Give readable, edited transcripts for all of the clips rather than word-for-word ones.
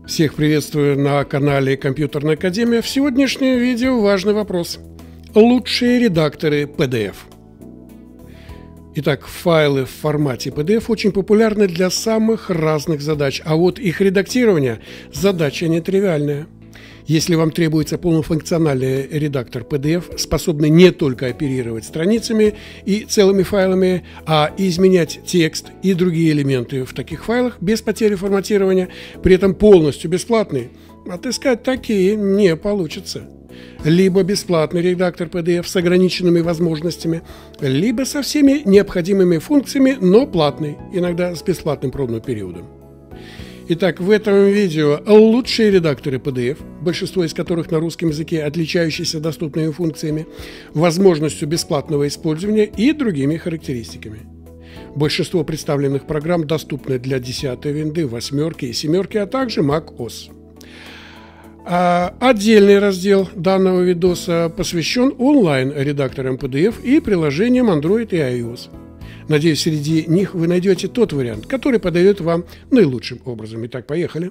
Всех приветствую на канале Компьютерная Академия. В сегодняшнем видео важный вопрос. Лучшие редакторы PDF. Итак, файлы в формате PDF очень популярны для самых разных задач, а вот их редактирование – задача нетривиальная. Если вам требуется полнофункциональный редактор PDF, способный не только оперировать страницами и целыми файлами, а и изменять текст и другие элементы в таких файлах без потери форматирования, при этом полностью бесплатный, отыскать такие не получится. Либо бесплатный редактор PDF с ограниченными возможностями, либо со всеми необходимыми функциями, но платный, иногда с бесплатным пробным периодом. Итак, в этом видео лучшие редакторы PDF, большинство из которых на русском языке, отличающиеся доступными функциями, возможностью бесплатного использования и другими характеристиками. Большинство представленных программ доступны для 10-й винды, 8-ки и 7-ки, а также Mac OS. Отдельный раздел данного видоса посвящен онлайн-редакторам PDF и приложениям Android и iOS. Надеюсь, среди них вы найдете тот вариант, который подойдет вам наилучшим образом. Итак, поехали.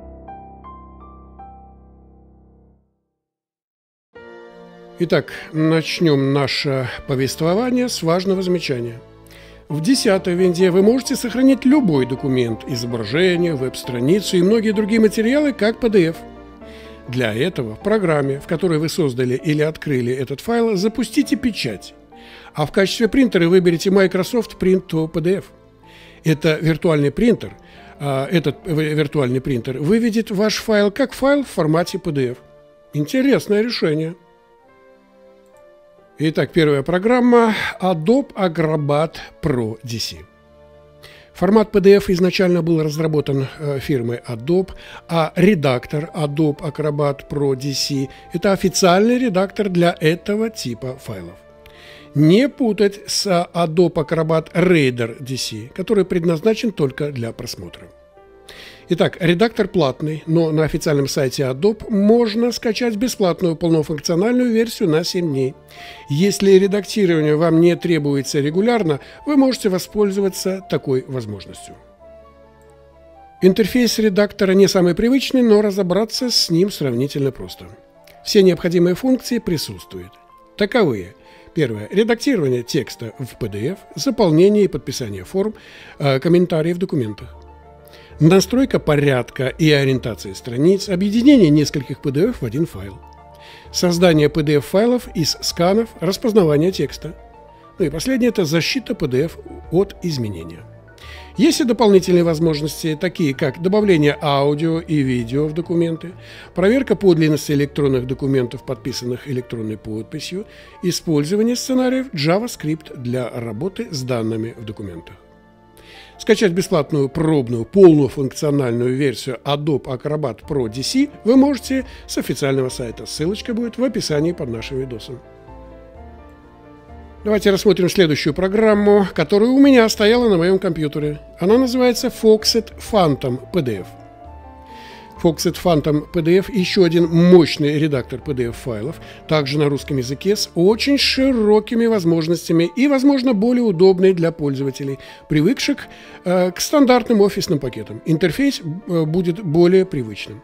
Итак, начнем наше повествование с важного замечания. В 10-й винде вы можете сохранить любой документ, изображение, веб-страницу и многие другие материалы как PDF. Для этого в программе, в которой вы создали или открыли этот файл, запустите печать. А в качестве принтера выберите Microsoft Print to PDF. Это виртуальный принтер. Этот виртуальный принтер выведет ваш файл как файл в формате PDF. Интересное решение. Итак, первая программа Adobe Acrobat Pro DC. Формат PDF изначально был разработан фирмой Adobe, а редактор Adobe Acrobat Pro DC – это официальный редактор для этого типа файлов. Не путать с Adobe Acrobat Reader DC, который предназначен только для просмотра. Итак, редактор платный, но на официальном сайте Adobe можно скачать бесплатную полнофункциональную версию на 7 дней. Если редактирование вам не требуется регулярно, вы можете воспользоваться такой возможностью. Интерфейс редактора не самый привычный, но разобраться с ним сравнительно просто. Все необходимые функции присутствуют. Таковые. Первое. Редактирование текста в PDF, заполнение и подписание форм, комментарии в документах. Настройка порядка и ориентации страниц, объединение нескольких PDF в один файл. Создание PDF-файлов из сканов, распознавание текста. Ну и последнее – это защита PDF от изменения. Есть и дополнительные возможности, такие как добавление аудио и видео в документы, проверка подлинности электронных документов, подписанных электронной подписью, использование сценариев JavaScript для работы с данными в документах. Скачать бесплатную пробную полнофункциональную версию Adobe Acrobat Pro DC вы можете с официального сайта. Ссылочка будет в описании под нашим видосом. Давайте рассмотрим следующую программу, которая у меня стояла на моем компьютере. Она называется Foxit Phantom PDF. Foxit Phantom PDF – еще один мощный редактор PDF-файлов, также на русском языке, с очень широкими возможностями и, возможно, более удобный для пользователей, привыкших к стандартным офисным пакетам. Интерфейс будет более привычным.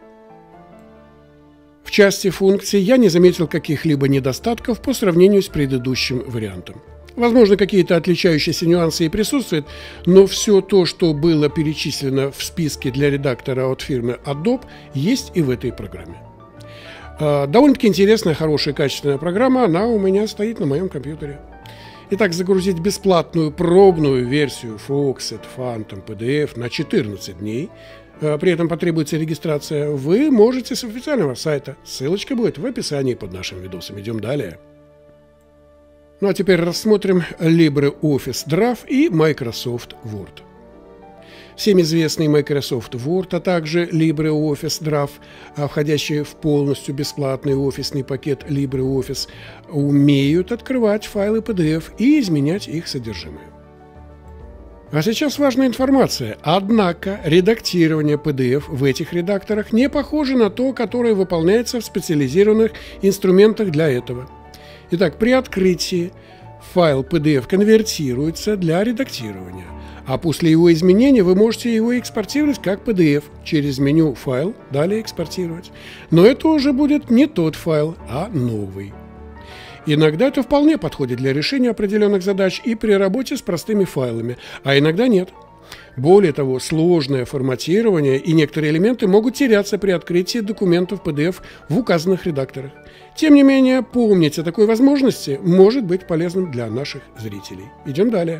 В части функций я не заметил каких-либо недостатков по сравнению с предыдущим вариантом. Возможно, какие-то отличающиеся нюансы и присутствуют, но все то, что было перечислено в списке для редактора от фирмы Adobe, есть и в этой программе. Довольно-таки интересная, хорошая, качественная программа, она у меня стоит на моем компьютере. Итак, загрузить бесплатную пробную версию Foxit Phantom PDF на 14 дней, при этом потребуется регистрация, вы можете с официального сайта. Ссылочка будет в описании под нашим видосом. Идем далее. Ну а теперь рассмотрим LibreOffice Draft и Microsoft Word. Всем известный Microsoft Word, а также LibreOffice Draft, входящие в полностью бесплатный офисный пакет LibreOffice, умеют открывать файлы PDF и изменять их содержимое. А сейчас важная информация. Однако редактирование PDF в этих редакторах не похоже на то, которое выполняется в специализированных инструментах для этого. Итак, при открытии файл PDF конвертируется для редактирования, А после его изменения вы можете его экспортировать как PDF через меню «Файл», далее «Экспортировать». Но это уже будет не тот файл, а новый. Иногда это вполне подходит для решения определенных задач и при работе с простыми файлами, а иногда нет. Более того, сложное форматирование и некоторые элементы могут теряться при открытии документов PDF в указанных редакторах. Тем не менее, помнить о такой возможности может быть полезным для наших зрителей. Идем далее.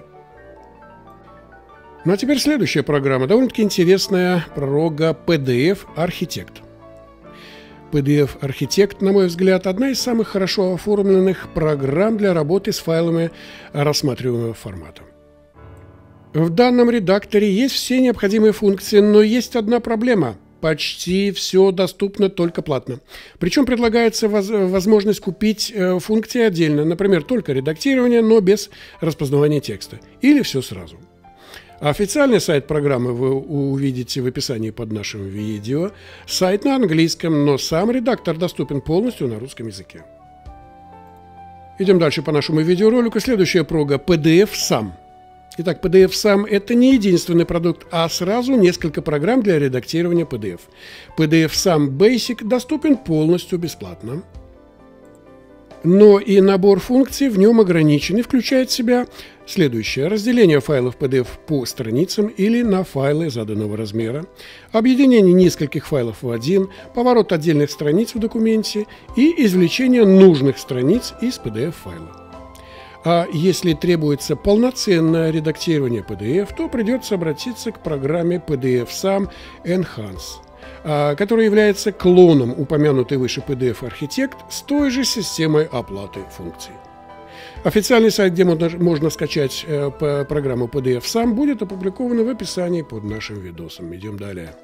Ну а теперь следующая программа, довольно-таки интересная, пророга PDF Architect. PDF Architect, на мой взгляд, одна из самых хорошо оформленных программ для работы с файлами рассматриваемого формата. В данном редакторе есть все необходимые функции, но есть одна проблема. Почти все доступно только платно. Причем предлагается возможность купить функции отдельно, например, только редактирование, но без распознавания текста. Или все сразу. Официальный сайт программы вы увидите в описании под нашим видео. Сайт на английском, но сам редактор доступен полностью на русском языке. Идем дальше по нашему видеоролику. Следующая прога – PDF-SAM. Итак, PDF-SAM – это не единственный продукт, а сразу несколько программ для редактирования PDF. PDF-SAM Basic доступен полностью бесплатно. Но и набор функций в нем ограничен и включает в себя следующее: разделение файлов PDF по страницам или на файлы заданного размера, объединение нескольких файлов в один, поворот отдельных страниц в документе и извлечение нужных страниц из PDF-файла. А если требуется полноценное редактирование PDF, то придется обратиться к программе PDF-SAM Enhance, который является клоном упомянутой выше PDF Architect с той же системой оплаты функций. Официальный сайт, где можно скачать программу PDF-SAM, будет опубликован в описании под нашим видосом. Идем далее.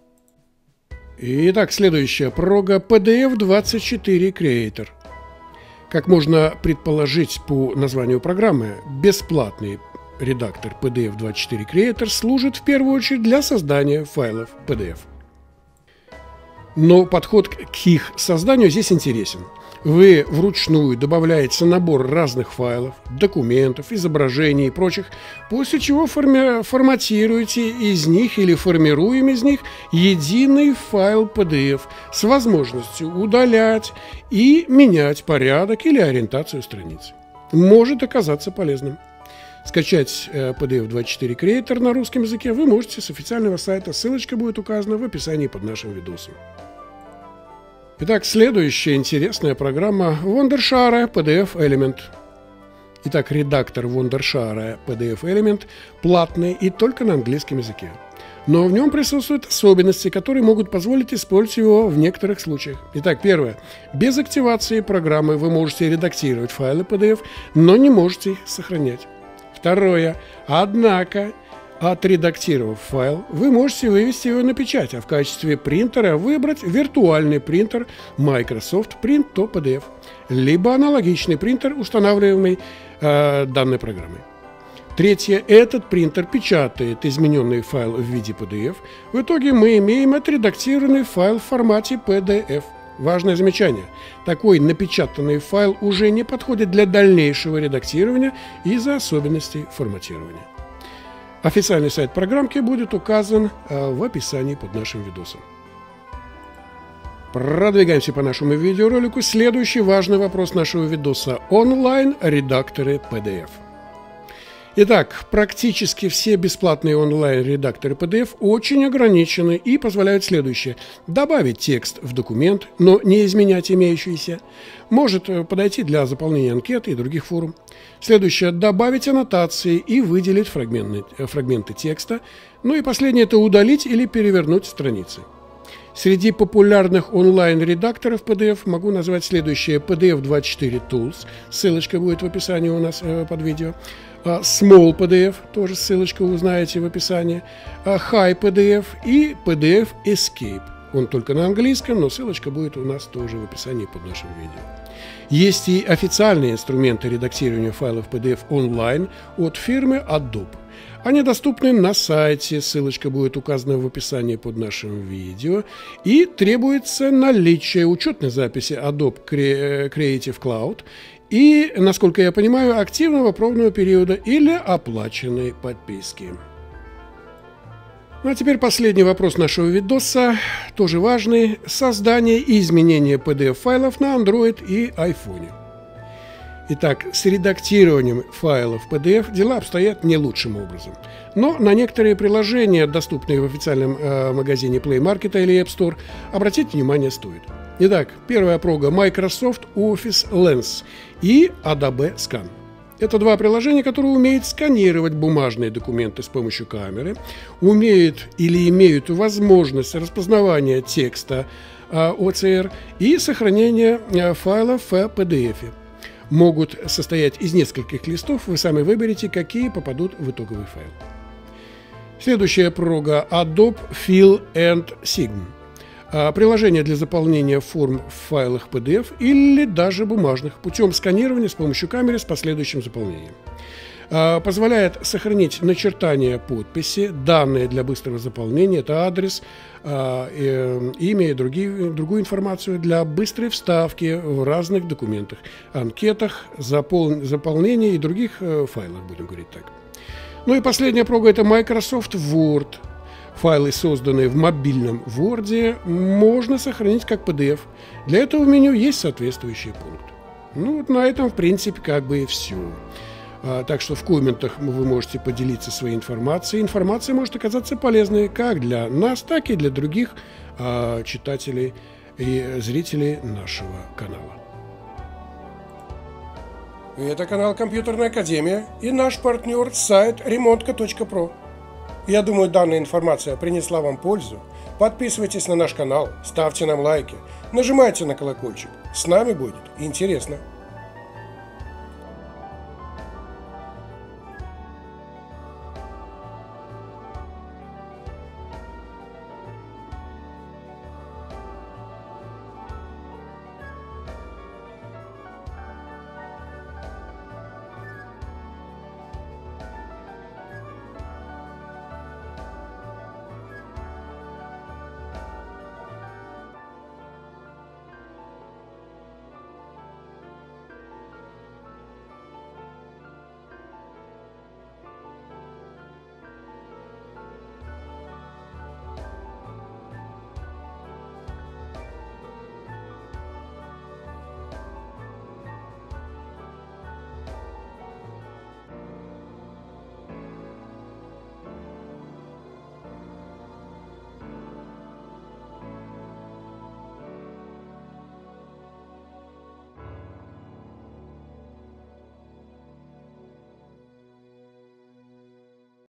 Итак, следующая прога PDF-24 Creator. Как можно предположить по названию программы, бесплатный редактор PDF-24 Creator служит в первую очередь для создания файлов PDF. Но подход к их созданию здесь интересен. Вы вручную добавляете набор разных файлов, документов, изображений и прочих, после чего форматируете из них или формируем из них единый файл PDF с возможностью удалять и менять порядок или ориентацию страниц. Может оказаться полезным. Скачать PDF-24 Creator на русском языке вы можете с официального сайта, ссылочка будет указана в описании под нашим видосом. Итак, следующая интересная программа Wondershare PDF Element. Итак, редактор Wondershare PDF Element платный и только на английском языке. Но в нем присутствуют особенности, которые могут позволить использовать его в некоторых случаях. Итак, первое. Без активации программы вы можете редактировать файлы PDF, но не можете их сохранять. Второе. Однако, отредактировав файл, вы можете вывести его на печать, а в качестве принтера выбрать виртуальный принтер Microsoft Print to PDF, либо аналогичный принтер, устанавливаемый данной программой. Третье. Этот принтер печатает измененный файл в виде PDF. В итоге мы имеем отредактированный файл в формате PDF. Важное замечание. Такой напечатанный файл уже не подходит для дальнейшего редактирования из-за особенностей форматирования. Официальный сайт программки будет указан в описании под нашим видосом. Продвигаемся по нашему видеоролику. Следующий важный вопрос нашего видоса – онлайн-редакторы PDF. Итак, практически все бесплатные онлайн-редакторы PDF очень ограничены и позволяют следующее: добавить текст в документ, но не изменять имеющийся. Может подойти для заполнения анкет и других форм. Следующее – добавить аннотации и выделить фрагменты текста. Ну и последнее – это удалить или перевернуть страницы. Среди популярных онлайн-редакторов PDF могу назвать следующее: PDF-24 Tools, ссылочка будет в описании у нас под видео. Small PDF, тоже ссылочка вы узнаете в описании. High PDF и PDF Escape. Он только на английском, но ссылочка будет у нас тоже в описании под нашим видео. Есть и официальные инструменты редактирования файлов PDF онлайн от фирмы Adobe. Они доступны на сайте, ссылочка будет указана в описании под нашим видео. И требуется наличие учетной записи Adobe Creative Cloud и, насколько я понимаю, активного пробного периода или оплаченной подписки. Ну а теперь последний вопрос нашего видоса, тоже важный. Создание и изменение PDF-файлов на Android и iPhone. Итак, с редактированием файлов PDF дела обстоят не лучшим образом. Но на некоторые приложения, доступные в официальном магазине Play Market или App Store, обратить внимание стоит. Итак, первая прога Microsoft Office Lens и Adobe Scan. Это два приложения, которые умеют сканировать бумажные документы с помощью камеры, умеют или имеют возможность распознавания текста OCR и сохранения файлов в PDF. Могут состоять из нескольких листов, вы сами выберете, какие попадут в итоговый файл. Следующая прога Adobe Fill and Sign. Приложение для заполнения форм в файлах PDF или даже бумажных путем сканирования с помощью камеры с последующим заполнением. Позволяет сохранить начертания подписи, данные для быстрого заполнения, это адрес, имя и другую информацию для быстрой вставки в разных документах, анкетах, заполнения и других файлах, будем говорить так. Ну и последняя прога – это Microsoft Word. Файлы, созданные в мобильном Word, можно сохранить как PDF. Для этого в меню есть соответствующий пункт. Ну вот на этом, в принципе, как бы и все. Так что в комментах вы можете поделиться своей информацией. Информация может оказаться полезной как для нас, так и для других читателей и зрителей нашего канала. Это канал Компьютерная Академия и наш партнер сайт remontka.pro. Я думаю, данная информация принесла вам пользу. Подписывайтесь на наш канал, ставьте нам лайки, нажимайте на колокольчик. С нами будет интересно.